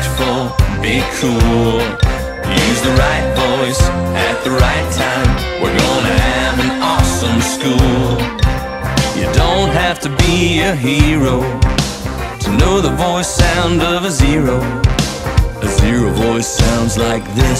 respectful, be cool. Use the right voice at the right time. We're gonna have an awesome school. You don't have to be a hero to know the voice sound of a zero. A zero voice sounds like this.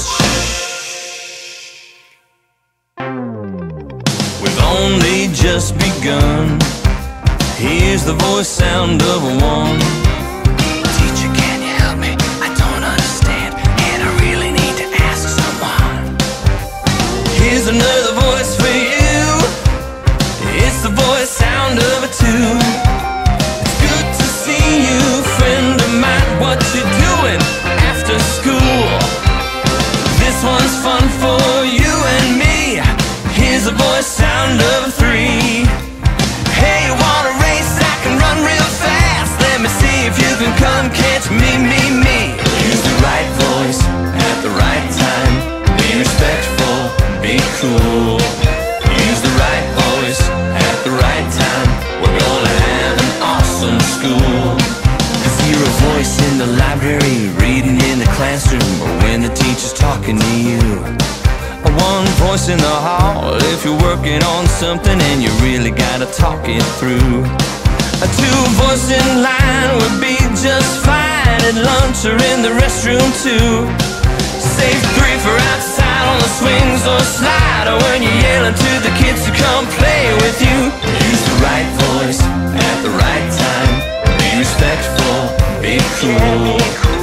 We've only just begun. Here's the voice sound of a one. Teacher, can you help me? I don't understand, and I really need to ask someone. Here's another voice for you. It's the voice sound of a two. It's good to see you, friend of mine. What you doing after school? This one's fun for you and me. Here's the voice sound of a three. Hey, you wanna race? I can run real fast. Let me see if you can come catch me. Use the right voice at the right time. Be respectful, be cool. Use the right voice at the right time. We're gonna have an awesome school. A zero voice in the library, reading in the classroom, or when the teacher's talking to you. A one voice in the hall if you're working on something and you really gotta talk it through. A two voice in line would be just fine at lunch or in the restroom too. Save three for outside on the swings or slide, or when you're yelling to the kids to come play with you. Use the right voice at the right time. Be respectful, be cool.